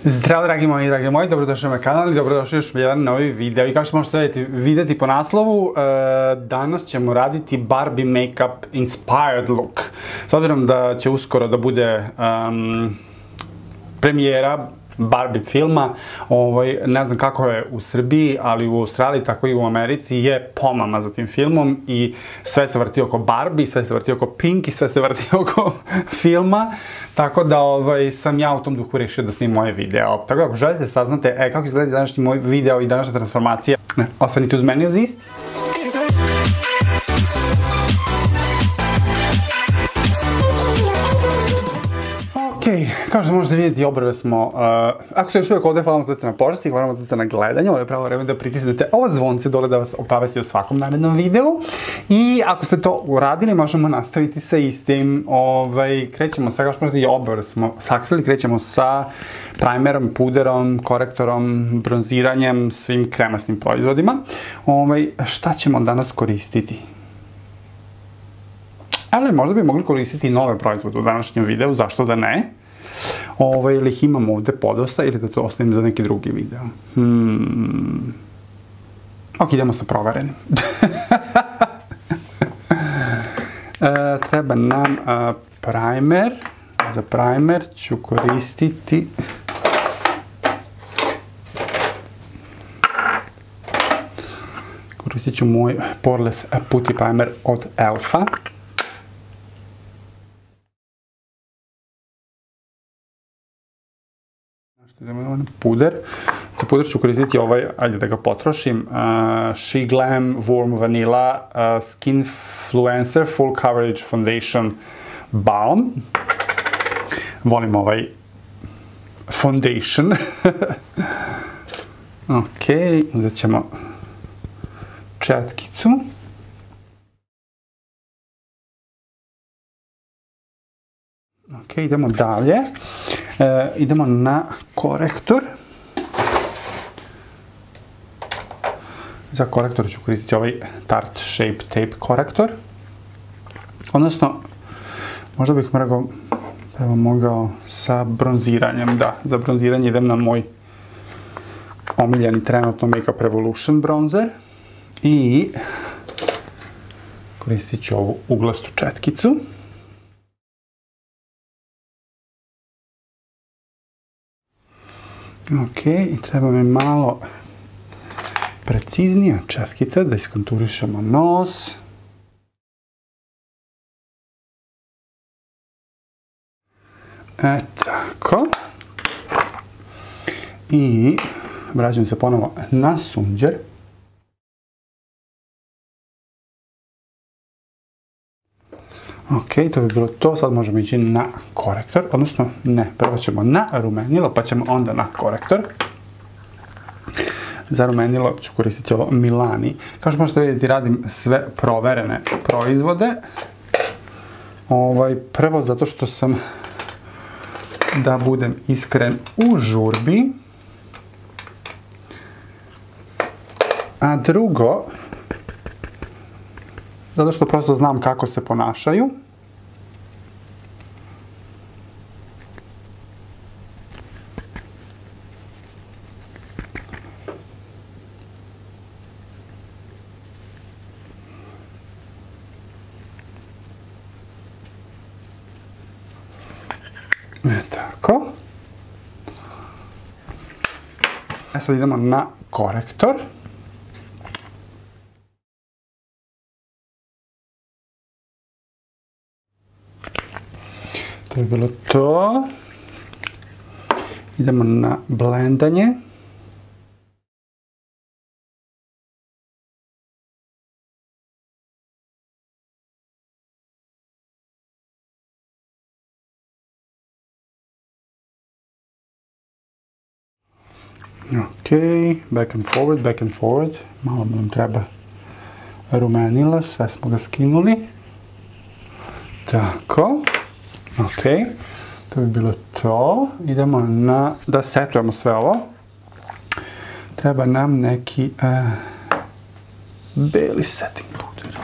Zdravo dragi moji, dobrodošli na moj kanal i dobrodošli još u jedan novi video. I kao što možete vidjeti po naslovu, danas ćemo raditi Barbie Makeup Inspired Look. S obzirom da će uskoro da bude premijera Barbie filma, ne znam kako je u Srbiji, ali u Australiji, tako i u Americi je pomama za tim filmom i sve se vrti oko Barbie, sve se vrti oko Pink i sve se vrti oko filma, tako da sam ja u tom duhu rešio da snimim moje video. Tako da ako želite da saznate kako izgleda današnji moj video i današnja transformacija, ostanite uz mene uz isti. Kao što možete vidjeti, obrve smo, ako ste još uvijek ovdje, hvala vam na početci, hvala vam na gledanje, ovo je pravo vreme da pritisnete ovo zvonce dole da vas obavesti o svakom narednom videu. I ako ste to uradili, možemo nastaviti sa istim. Krećemo sa, kao što možete, i obrve smo sakrili, krećemo sa primerom, puderom, korektorom, bronziranjem, svim kremasnim proizvodima. Šta ćemo danas koristiti? Ali možda bi mogli koristiti i nove proizvode u današnjem videu, zašto da ne? Ili ih imam ovde podosta, ili da to ostavim za neki drugi video. Ok, idemo sa proverenim. Treba nam primer. Za primer ću koristiti moj Poreless Putty Primer od Elfa. Puder. Za puder ću koristiti ovaj, ajde da ga potrošim, She Glam Warm Vanilla Skinfluencer Full Coverage Foundation Balm. Volim ovaj foundation. Ok, uzet ćemo četkicu. Ok, idemo dalje. Idemo na korektor. Za korektor ću koristiti ovaj Tarte Shape Tape korektor. Odnosno, možda bih mogao sa bronziranjem. Da, za bronziranje idem na moj omiljeni trenutno Makeup Revolution bronzer. I koristit ću ovu uglastu četkicu. Ok, i treba mi malo preciznija četkica da iskonturišemo nos. Tako. I vraćam se ponovo na sunđer. Ok, to bi bilo to, sad možemo ići na korektor, odnosno ne, prvo ćemo na rumenilo, pa ćemo onda na korektor. Za rumenilo ću koristiti ovo Milani. Kao što možete vidjeti, radim sve proverene proizvode. Prvo zato što sam, da budem iskren, u žurbi. A drugo, zato što prosto znam kako se ponašaju. Tako. Sad idemo na korektor. To je bilo to. Idemo na blendanje. Ok, back and forward. Malo nam treba rumenila, sve smo ga skinuli. Tako. Ok, to bi bilo to. Idemo da setujemo sve ovo. Treba nam neki beli setting puder.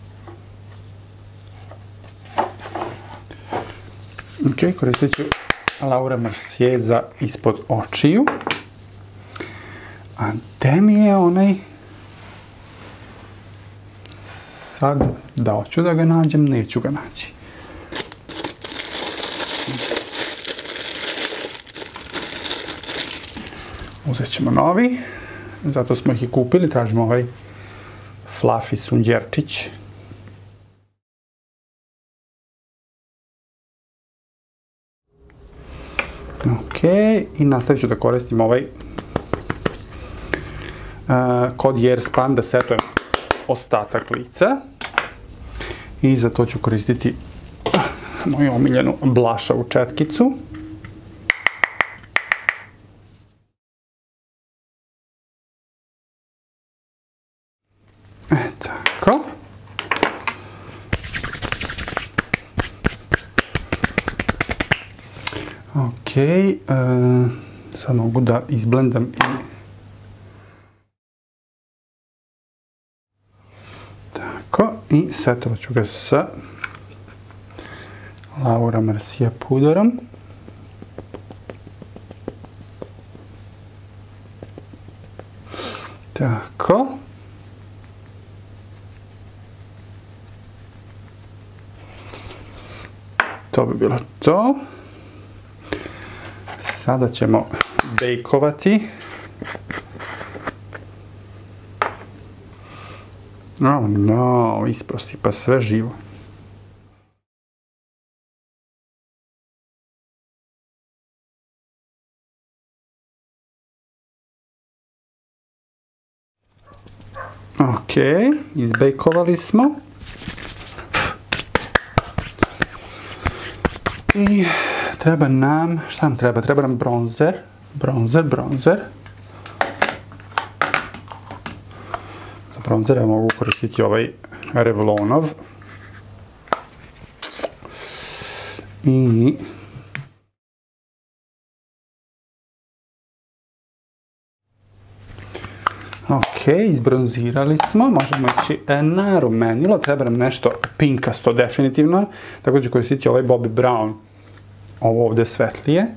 Ok, koristit ću Laura Mercier za ispod očiju. A gde mi je onaj... Sad, da hoću da ga nađem, neću ga naći. Uzet ćemo novi, zato smo ih i kupili, tražimo ovaj fluffy sunđerčić. Ok, i nastavit ću da koristim ovaj kod Yerspan da setujem ostatak lica. I za to ću koristiti moju omiljenu blušovu četkicu. Tako. Ok, sad mogu da izblendam i... Tako, i setovat ću ga sa Laura Mercier puderom. Tako. To bi bilo to. Sada ćemo bejkovati. Oh no, isprosti pa sve živo. Ok, izbejkovali smo. I treba nam, šta nam treba? Treba nam bronzer. Za bronzer ja mogu koristiti ovaj Revlonov. I... Ok, izbronzirali smo, možemo ići na rumenilo, treba nam nešto pinkasto definitivno, tako da ću koristiti ovaj Bobbi Brown, ovo ovdje svetlije.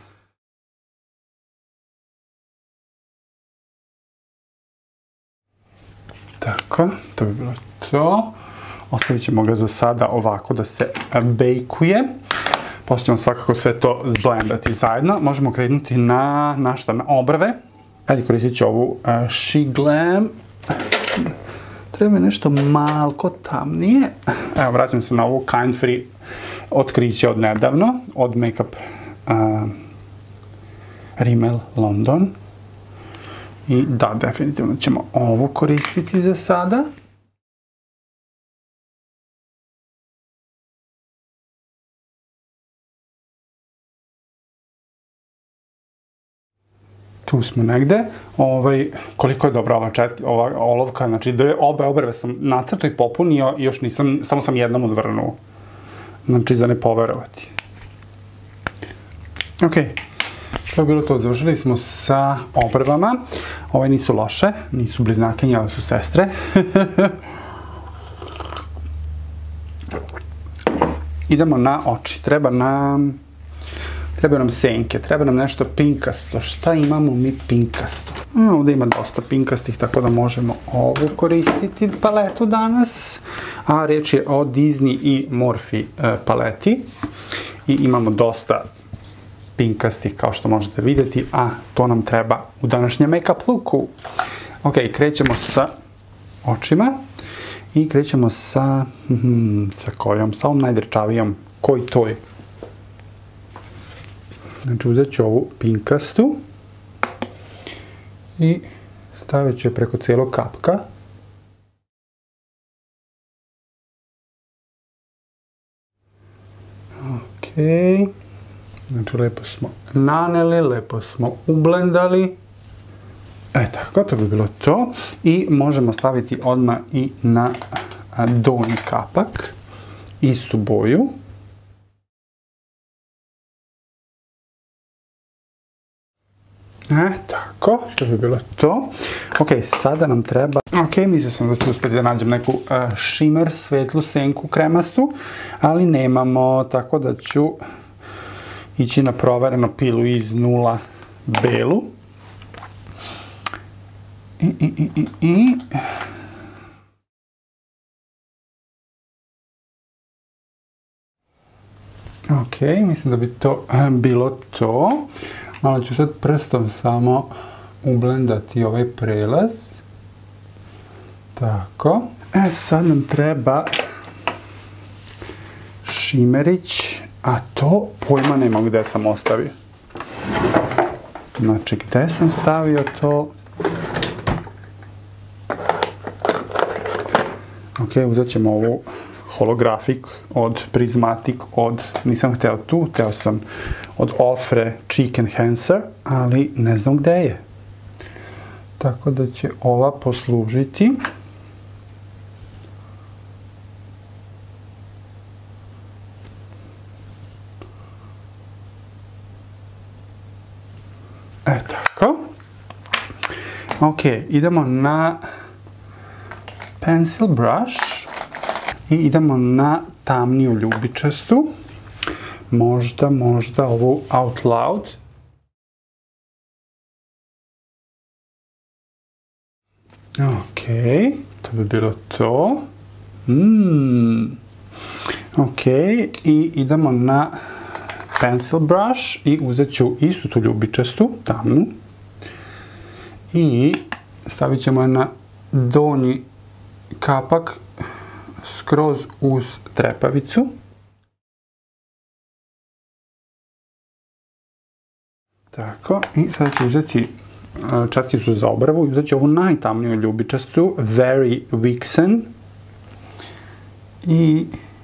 Tako, to bi bilo to. Ostavit ćemo ga za sada ovako da se bejkuje. Poslije ćemo svakako sve to zblendati zajedno. Možemo krenuti na obrve. Ajde, koristit ću ovu Shiglam. Treba mi nešto malko tamnije. Evo, vraćam se na ovu Kind Free otkriće od nedavno, od Makeup Rimmel London. I da, definitivno ćemo ovo koristiti za sada. Tu smo negde. Koliko je dobra ova olovka, znači obe obrve sam nacrtao i popunio i još nisam, samo sam jednom odvrnuo. Znači za ne poverovati. Ok, to je bilo to, završili smo sa obrvama. Ove nisu loše, nisu bliznakinje, ali su sestre. Idemo na oči, treba nam senke, treba nam nešto pinkasto. Šta imamo mi pinkasto? Ovdje ima dosta pinkastih, tako da možemo ovu koristiti paletu danas. A riječ je o Disney i Morphe paleti. I imamo dosta pinkastih, kao što možete vidjeti, a to nam treba u današnjem make-up looku. Ok, krećemo sa očima. I krećemo sa kojom? Sa ovom najdrčavijom. Koji to je? Znači, uzet ću ovu pinkastu i stavit ću je preko cijelog kapka. Ok. Znači, lepo smo naneli, lepo smo ublendali. Tako, to bi bilo to. I možemo staviti odmah i na donji kapak istu boju. Tako, to bi bilo to. Ok, sada nam treba... Ok, mislio sam da ću uspjeti da nađem neku shimmer, svetlu senku, kremastu, ali nemamo, tako da ću ići na provereno pilu iz 0 belu. Ok, mislim da bi to bilo to. Malo ću sad prstom samo ublendati ovaj prelaz. Tako. Sad nam treba šimerić, a to pojma nema gde sam ostavio. Znači, gde sam stavio to? Ok, uzet ćemo ovu holografik od Prismatic, nisam hteo tu, hteo sam od Ofre Cheek Enhancer, ali ne znam gde je. Tako da će ova poslužiti. Tako. Ok, idemo na pencil brush i idemo na tamniju ljubičastu. Možda ovu Out Loud. Ok, to bi bilo to. Ok, i idemo na pencil brush i uzet ću istu tu ljubičastu, tamnu. I stavit ćemo je na donji kapak skroz uz trepavicu. Tako, i sad ću uzeti četkicu za obravu i uzet ću ovu najtamniju ljubičastu, Very Vixen. I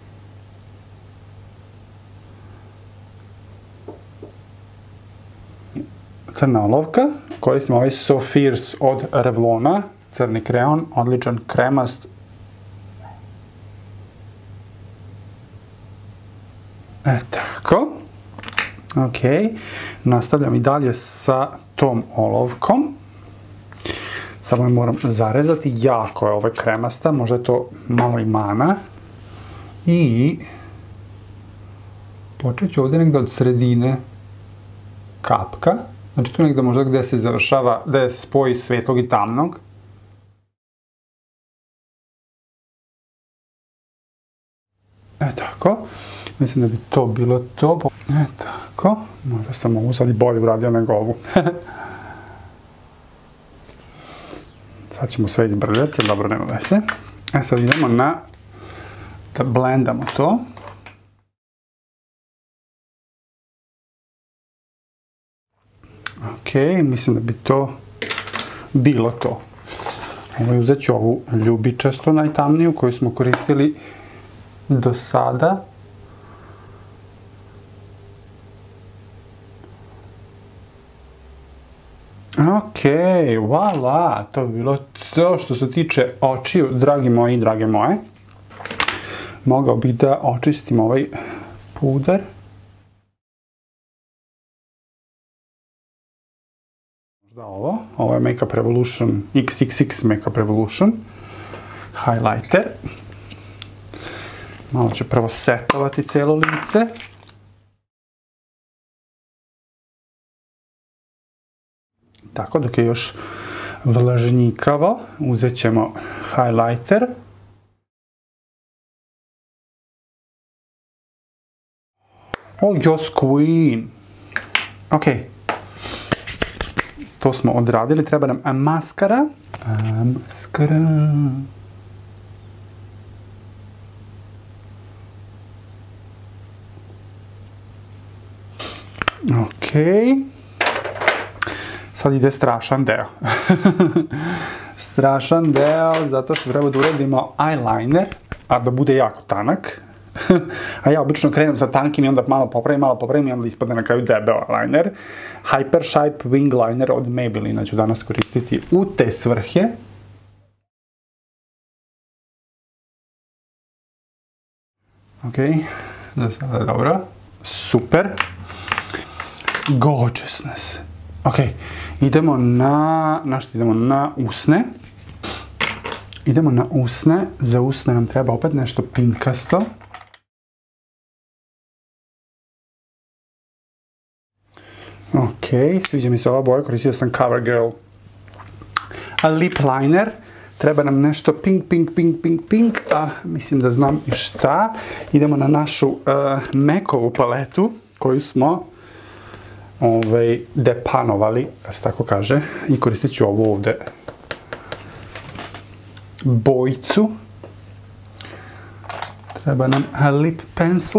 crna olovka. Koristim ovaj So Fierce od Revlona, crni kreon, odličan kremast. Tako. Ok, nastavljam i dalje sa tom olovkom. Samo je moram zarezati, jako je ova kremasta, možda je to malo i mana. I počet ću ovdje negdje od sredine kapka. Znači tu negdje možda gdje se završava, gdje se spoji svetlog i tamnog. Tako. Mislim da bi to bilo to. Tako. Možda sam ovu sad i bolje uradio nego ovu. Sad ćemo sve izbrljati, dobro, nema veze. Sad idemo na da blendamo to. Ok, mislim da bi to bilo to. Uzet ću ovu ljubičastu najtamniju koju smo koristili do sada. Ok, voila, to bi bilo to što se tiče očiju, dragi moji i drage moje. Mogao bih da očistim ovaj puder. Možda ovo je Makeup Revolution, XXX Makeup Revolution highlighter. Malo ću prvo setovati cijelo lice. Tako, dok je još vlažnjikavo, uzet ćemo highlighter. Oh, Joss Queen! Ok. To smo odradili, treba nam maskara. Ok. Sad ide strašan deo. Strašan deo, zato što treba da uradimo eyeliner, a da bude jako tanak. A ja obično krenem sa tankim i onda malo popravim i onda ispada na kraju debel eyeliner. Hyper Shape Wing Liner od Maybellina ću danas koristiti u te svrhe. Ok, da sada je dobro. Super. Gorgeousness. Ok, idemo na što idemo? Na usne. Idemo na usne. Za usne nam treba opet nešto pinkasto. Ok, sviđa mi se ova boja, koristio sam CoverGirl lip liner. Treba nam nešto pink, a mislim da znam i šta. Idemo na našu Mekovu paletu koju smo depanovali, da se tako kaže, i koristit ću ovu ovde bojicu. Treba nam lip pencil.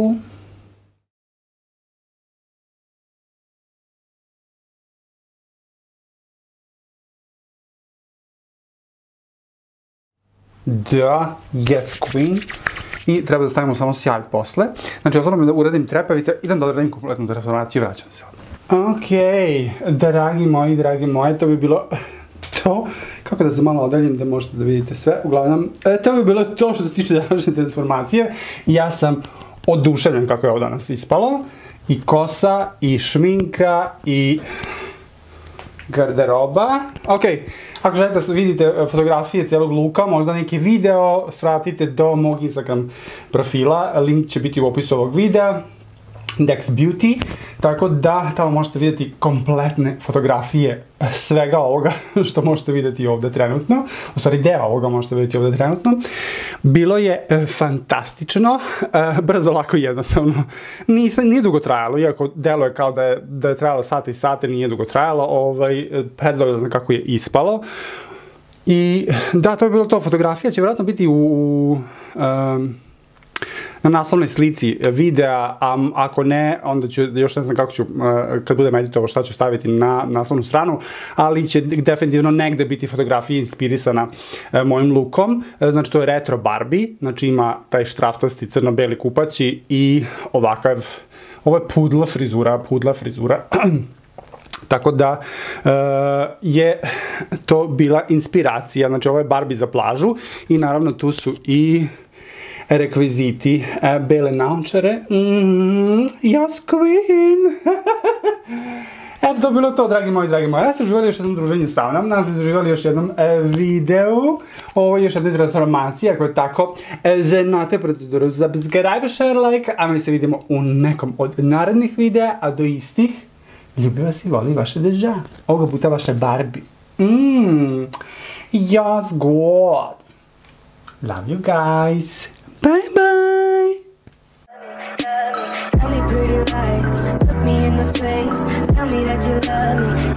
Da, yes queen. I treba da stavimo samo sjaj posle. Znači, ostalo mi da uradim trepavice, idem da uradim kompletnu transformaciju i vraćam se. Ok, dragi moji, to bi bilo to. Kako da se malo odaljim da možete da vidite sve. Uglavnom, to bi bilo to što se tiče današnje transformacije. Ja sam oduševljen kako je ovo danas ispalo. I kosa, i šminka, i garderoba. Ok, ako želite da vidite fotografije cijelog luka, možda neki video, svratite do mog Instagram profila, link će biti u opisu ovog videa, Dex Beauty, tako da tamo možete vidjeti kompletne fotografije svega ovoga što možete vidjeti ovdje trenutno, u stvari deo ovoga možete vidjeti ovdje trenutno. Bilo je fantastično, brzo, lako i jednostavno. Nije dugo trajalo, iako deluje kao da je trajalo sate i sate, nije dugo trajalo, predstavljeno kako je ispalo. I da, to je bilo to, fotografija će vjerojatno biti na naslovnoj slici videa, a ako ne, onda ću, još ne znam kako ću, kad budem editovo šta ću staviti na naslovnu stranu, ali će definitivno negde biti fotografija inspirisana mojim lukom. Znači, to je retro Barbie, znači ima taj štraftasti crno-beli kupaći i ovakav, ovo je pudla frizura. Tako da je to bila inspiracija, znači ovo je Barbie za plažu i naravno tu su i rekviziti, bele naočare, yes queen. Eto, to je bilo to, dragi moji. Ja sam uživali još jednom druženju sa mnom, nas sam uživali još jednom videu, ovo je još jedna transformacija, ako je tako, znate proceduru, subscribe, share, like, a mi se vidimo u nekom od narednih videa, a do istih, ljubi vas i voli vaše deža, ovoga puta vaše Barbie. Yes, God. Love you guys. Bye bye. Tell me pretty lies, look me in the face. Tell me that you love me,